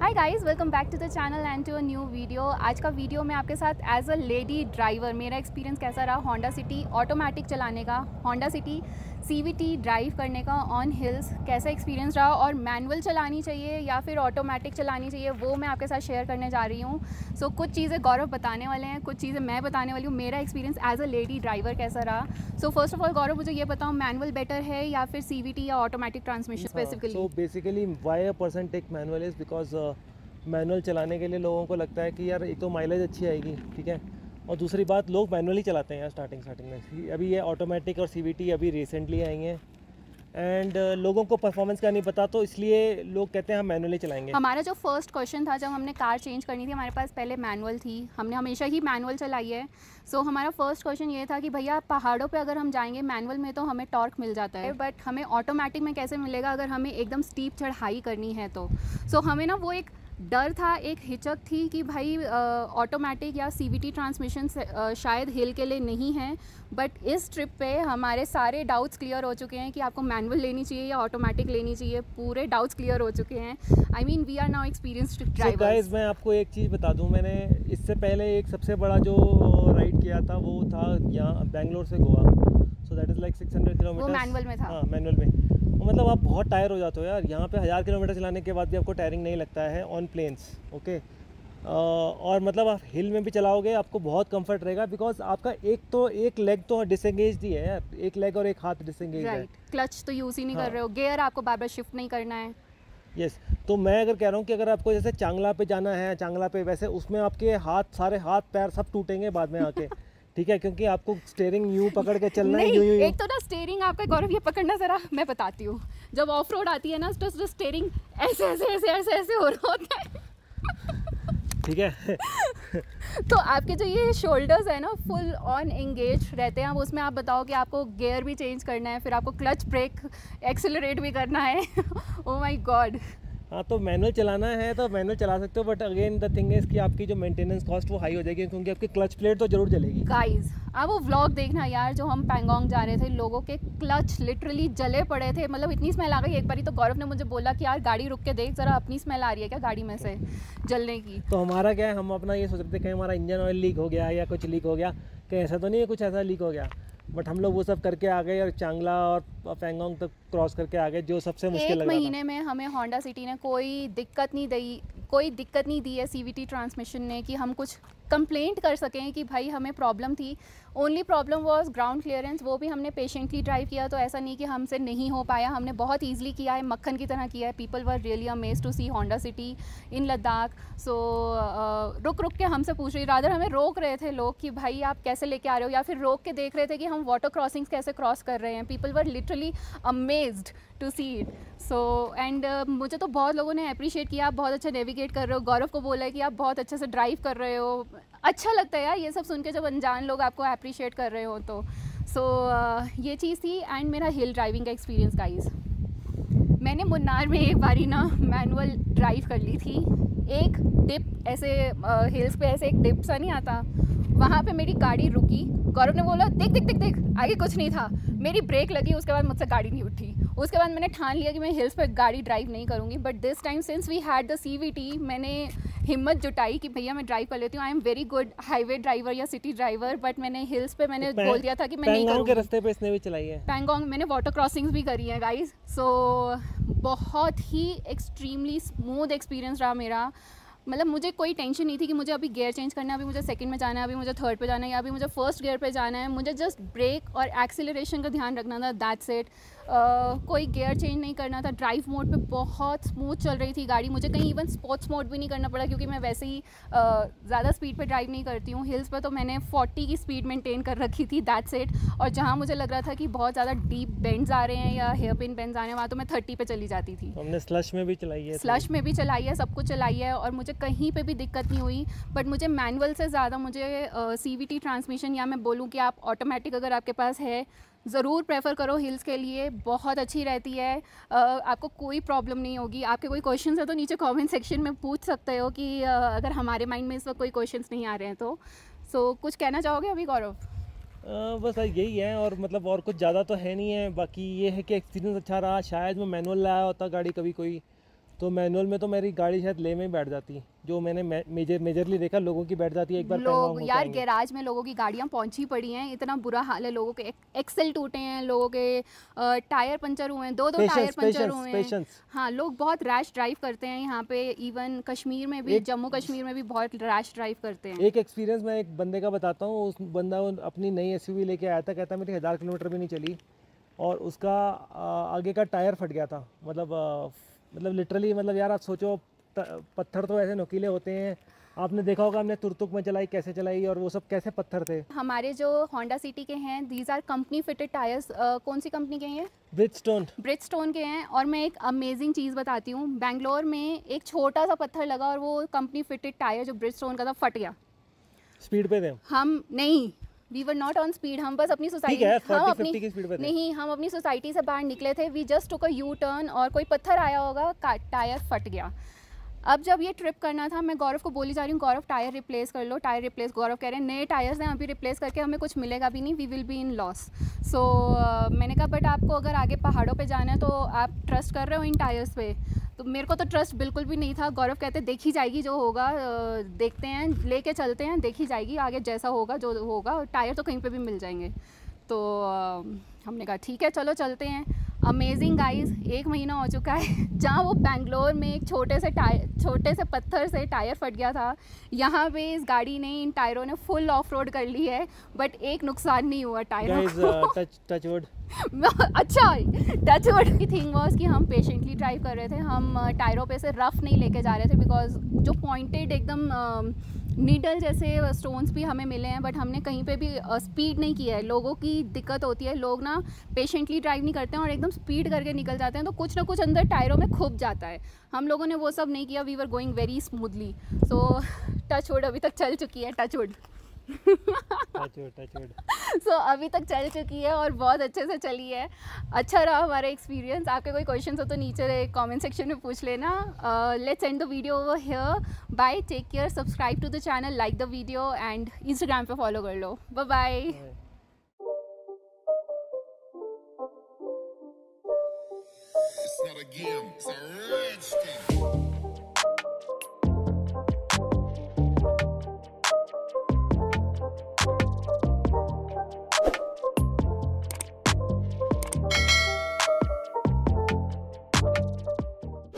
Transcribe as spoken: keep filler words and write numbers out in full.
Hi guys, welcome back to the channel and to a new video. आज का video में आपके साथ एज अ लेडी ड्राइवर मेरा एक्सपीरियंस कैसा रहा होंडा सिटी ऑटोमेटिक चलाने का, होंडा सिटी सीवीटी ड्राइव करने का ऑन हिल्स कैसा एक्सपीरियंस रहा और मैनुअल चलानी चाहिए या फिर ऑटोमेटिक चलानी चाहिए वो मैं आपके साथ शेयर करने जा रही हूँ। सो so, कुछ चीज़ें गौरव बताने वाले हैं, कुछ चीज़ें मैं बताने वाली हूँ, मेरा experience as a lady driver कैसा रहा। So first of all Gaurav, मुझे ये बताओ मैनुअल बेटर है या फिर सीवीटी या automatic transmission specifically? So basically why a person take manual is because manual चलाने के लिए लोगों को लगता है कि यार एक तो माइलेज अच्छी आएगी, ठीक है, और दूसरी बात लोग मैनुअली चलाते हैं यार स्टार्टिंग स्टार्टिंग में। अभी ये ऑटोमेटिक और सीवीटी अभी रिसेंटली आई हैं एंड uh, लोगों को परफॉर्मेंस का नहीं पता, तो इसलिए लोग कहते हैं हम मैनुअली चलाएंगे। हमारा जो फर्स्ट क्वेश्चन था, जब हमने कार चेंज करनी थी, हमारे पास पहले मैनुअल थी, हमने हमेशा ही मैनुअल चलाई है। सो so, हमारा फर्स्ट क्वेश्चन ये था कि भैया पहाड़ों पे अगर हम जाएंगे मैनुअल में तो हमें टॉर्क मिल जाता है, बट हमें ऑटोमेटिक में कैसे मिलेगा अगर हमें एकदम स्टीप चढ़ाई करनी है तो। सो so, हमें ना वो एक डर था, एक हिचक थी कि भाई ऑटोमेटिक या सीवीटी ट्रांसमिशन शायद हिल के लिए नहीं है। बट इस ट्रिप पे हमारे सारे डाउट्स क्लियर हो चुके हैं कि आपको मैनुअल लेनी चाहिए या ऑटोमेटिक लेनी चाहिए, पूरे डाउट्स क्लियर हो चुके हैं। I mean we are now experienced drivers. Guys मैं आपको एक चीज़ बता दूं, मैंने इससे पहले एक सबसे बड़ा जो राइड किया था वो था यहाँ बेंगलोर से Goa. So that is like six hundred kilometre. वो मैनुअल में था। हाँ मैनुअल में। मतलब आप बहुत टायर हो जाते हो यार, यहाँ पे हज़ार किलोमीटर चलाने के बाद भी आपको टायरिंग नहीं लगता है ऑन प्लेन्स, ओके। और मतलब आप हिल में भी चलाओगे आपको बहुत कंफर्ट रहेगा, बिकॉज आपका एक तो एक लेग तो डिसएंगेज ही है यार, एक लेग और एक हाथ डिसएंगेज है। क्लच तो यूज़ ही नहीं हाँ। कर रहे हो, गियर आपको बार बार शिफ्ट नहीं करना है। Yes yes. तो मैं अगर कह रहा हूँ कि अगर आपको जैसे चांगला पे जाना है, चांगला पे वैसे उसमें आपके हाथ सारे हाथ पैर सब टूटेंगे बाद में आके ठीक है, क्योंकि आपको स्टीयरिंग यूं पकड़ के चलना है। यूं यूं एक तो ना स्टीयरिंग आपका गौरव ये पकड़ना, जरा मैं बताती हूँ, जब ऑफ रोड आती है ना तो स्टीयरिंग ऐसे ऐसे ऐसे ऐसे ऐसे हो रहा होता है ठीक है तो आपके जो ये शोल्डर्स है ना फुल ऑन एंगेज रहते हैं। अब उसमें आप बताओ कि आपको गियर भी चेंज करना है, फिर आपको क्लच ब्रेक एक्सेलरेट भी करना है ओह माय गॉड। हाँ तो मैनुअल चलाना है तो मैनुअल चला सकते हो, but again the thing is कि आपकी जो मेंटेनेंस कॉस्ट वो हाई हो जाएगी, क्योंकि आपकी क्लच प्लेट तो जरूर जलेगी। गाइस आप वो व्लॉग देखना यार, जो हम पैंगोंग जा रहे थे, लोगों के क्लच लिटरली जले पड़े थे, मतलब इतनी स्मेल आ गई। एक बारी तो गौरव ने मुझे बोला कि यार गाड़ी रुक के देख जरा, अपनी स्मेल आ रही है क्या गाड़ी में से जलने की। तो हमारा क्या है, हम अपना ये सोच रहे थे कहीं हमारा इंजन ऑयल लीक हो गया या कुछ लीक हो गया, कहीं ऐसा तो नहीं है कुछ ऐसा लीक हो गया, बट हम लोग वो सब करके आ गए और चांगला और पैंगोंग तक क्रॉस करके आ गए, जो सबसे मुश्किल लग रहा था। एक महीने में हमें होंडा सिटी ने कोई दिक्कत नहीं दी, कोई दिक्कत नहीं दी है सीवीटी ट्रांसमिशन ने कि हम कुछ कंप्लेंट कर सकें कि भाई हमें प्रॉब्लम थी। Only problem was ground clearance, वो भी हमने पेशेंटली ड्राइव किया, तो ऐसा नहीं कि हमसे नहीं हो पाया, हमने बहुत ईजिली किया है, मक्खन की तरह किया है। People were really amazed to see Honda City in Ladakh. So रुक रुक के हमसे पूछ रही, रादर हमें रोक रहे थे लोग कि भाई आप कैसे लेके आ रहे हो, या फिर रोक के देख रहे थे कि हम वाटर क्रॉसिंग्स कैसे क्रॉस कर रहे हैं। People were literally amazed to see it. So and मुझे तो बहुत लोगों ने अप्रिशिएट किया, आप बहुत अच्छा नेविगेट कर रहे हो। गौरव को बोला है कि आप बहुत अच्छे से ड्राइव कर रहे हो। अच्छा लगता है यार ये सब सुन के, जब अनजान लोग आपको अप्रिशिएट कर रहे हो तो। सो so, uh, ये चीज़ थी। एंड मेरा हिल ड्राइविंग का एक्सपीरियंस गाइस, मैंने मुन्नार में एक बारी ना मैनुअल ड्राइव कर ली थी। एक डिप ऐसे हिल्स पे ऐसे एक डिप सा नहीं आता, वहाँ पे मेरी गाड़ी रुकी। गौरव ने बोला देख देख देख देख आगे कुछ नहीं था, मेरी ब्रेक लगी, उसके बाद मुझसे गाड़ी नहीं उठी। उसके बाद मैंने ठान लिया कि मैं हिल्स पे गाड़ी ड्राइव नहीं करूँगी। But this time since we had the CVT, मैंने हिम्मत जुटाई कि भैया मैं ड्राइव कर लेती हूँ। I am very good highway driver या सिटी ड्राइवर, बट मैंने हिल्स पे मैंने बोल दिया था कि मैं नहीं करूँगी। के रास्ते पे इसने भी चलाई है पैंगोंग, मैंने वाटर क्रॉसिंग्स भी करी हैं गाइस। सो बहुत ही एक्सट्रीमली स्मूथ एक्सपीरियंस रहा मेरा। मतलब मुझे कोई टेंशन नहीं थी कि मुझे अभी गियर चेंज करना है, अभी मुझे सेकंड में जाना है, अभी मुझे थर्ड पे जाना है, या अभी मुझे फर्स्ट गियर पे जाना है। मुझे जस्ट ब्रेक और एक्सीलरेशन का ध्यान रखना था, दैट्स इट। कोई गियर चेंज नहीं करना था। ड्राइव मोड पे बहुत स्मूथ चल रही थी गाड़ी, मुझे कहीं इवन स्पोर्ट्स मोड भी नहीं करना पड़ा, क्योंकि मैं वैसे ही ज़्यादा स्पीड पे ड्राइव नहीं करती हूँ। हिल्स पर तो मैंने फोर्टी की स्पीड मेंटेन कर रखी थी, दैट्स इट। और जहाँ मुझे लग रहा था कि बहुत ज़्यादा डीप बेंड्स आ रहे हैं या हेयर पिन बेंड्स आ रहे हैं, वहाँ तो मैं थर्टी पे चली जाती थी। हमने स्लश में भी चलाई है, स्लश में भी चलाई है, सब कुछ चलाई है, और मुझे कहीं पे भी दिक्कत नहीं हुई। बट मुझे मैनुअल से ज़्यादा मुझे सीवीटी ट्रांसमिशन, या मैं बोलूँ कि आप ऑटोमेटिक अगर आपके पास है, ज़रूर प्रेफर करो हिल्स के लिए, बहुत अच्छी रहती है। uh, आपको कोई प्रॉब्लम नहीं होगी। आपके कोई क्वेश्चंस है तो नीचे कमेंट सेक्शन में पूछ सकते हो कि uh, अगर हमारे माइंड में इस वक्त कोई क्वेश्चंस नहीं आ रहे हैं तो। सो so, कुछ कहना चाहोगे अभी गौरव? uh, बस यही है, और मतलब और कुछ ज़्यादा तो है नहीं है। बाकी ये है कि एक्सपीरियंस अच्छा रहा। शायद मैं मैनुअल लाया होता गाड़ी कभी कोई तो मैनुअल में तो मेरी गाड़ी शायद ले में ही बैठ जाती, जो मैंने मेजर मेजरली देखा लोगों की बैठ जाती है एक बार लोग यार गैराज में लोगों की गाड़ियाँ पहुंची पड़ी हैं, इतना बुरा हाल है, लोगों के एक, एक्सेल टूटे हैं, लोगों के आ, टायर पंचर हुए हैं, दो दो टायर पंचर हुए हैं। हाँ, लोग बहुत रैश ड्राइव करते हैं यहाँ पे, इवन कश्मीर में भी, जम्मू कश्मीर में भी बहुत रैश ड्राइव करते हैं। एक एक्सपीरियंस मैं एक बंदे का बताता हूँ। उस बंदा अपनी नई एसयूवी लेके आया था, कहता मेरी हज़ार किलोमीटर भी नहीं चली और उसका आगे का टायर फट गया था। मतलब मतलब लिटरली, मतलब यार आप सोचो, पत्थर तो ऐसे नुकीले होते हैं, आपने देखा होगा हमने तुरतुक में चलाई कैसे चलाई, और वो सब कैसे पत्थर थे। हमारे जो होंडा सिटी के हैं, these are company fitted tyres. कौन सी कंपनी के हैं? ब्रिजस्टोन। ब्रिजस्टोन के हैं। और मैं एक अमेजिंग चीज़ बताती हूँ, बेंगलोर में एक छोटा सा पत्थर लगा और वो कंपनी फिटेड टायर जो ब्रिजस्टोन का था फट गया। स्पीड पे थे हम? नहीं, we were not on speed, हम बस अपनी सोसाइटी, हम अपनी की स्पीड पे थे। नहीं, हम अपनी सोसाइटी से बाहर निकले थे, we just took a U turn और कोई पत्थर आया होगा, टायर फट गया। अब जब ये ट्रिप करना था, मैं गौरव को बोली जा रही हूँ, गौरव टायर रिप्लेस कर लो, टायर रिप्लेस। गौरव कह रहे हैं नए टायर्स हैं, अभी रिप्लेस करके हमें कुछ मिलेगा भी नहीं, we will be in loss. So मैंने कहा बट आपको अगर आगे पहाड़ों पे जाना है तो आप ट्रस्ट कर रहे हो इन टायर्स पे? तो मेरे को तो ट्रस्ट बिल्कुल भी नहीं था। गौरव कहते देखी जाएगी, जो होगा देखते हैं, लेके चलते हैं, देखी जाएगी आगे जैसा होगा, जो होगा, टायर तो कहीं पे भी मिल जाएंगे। तो हमने कहा ठीक है चलो चलते हैं। अमेजिंग गाइस, एक महीना हो चुका है जहाँ वो बेंगलोर में एक छोटे से टायर, छोटे से पत्थर से टायर फट गया था, यहाँ पे इस गाड़ी ने, इन टायरों ने फुल ऑफ रोड कर ली है, बट एक नुकसान नहीं हुआ टायरों को। Touch touch wood. अच्छा, टच वुड की थिंग वाज कि हम पेशेंटली ड्राइव कर रहे थे, हम टायरों पे से रफ नहीं लेके जा रहे थे, बिकॉज जो पॉइंटेड एकदम नीडल जैसे स्टोन्स भी हमें मिले हैं, बट हमने कहीं पे भी स्पीड नहीं किया है। लोगों की दिक्कत होती है, लोग ना पेशेंटली ड्राइव नहीं करते हैं और एकदम स्पीड करके निकल जाते हैं, तो कुछ ना कुछ अंदर टायरों में खुब जाता है। हम लोगों ने वो सब नहीं किया, we were going very smoothly. So touch wood अभी तक चल चुकी है, टच वुड। सो अभी तक चल चुकी है और बहुत अच्छे से चली है। अच्छा रहा हमारा एक्सपीरियंस। आपके कोई क्वेश्चंस हो तो नीचे कमेंट सेक्शन में पूछ लेना। Let's end the video over here. Bye, take care, subscribe to the channel, like the video and Instagram पे फॉलो कर लो। Bye bye. It's not a game, it's a rich thing.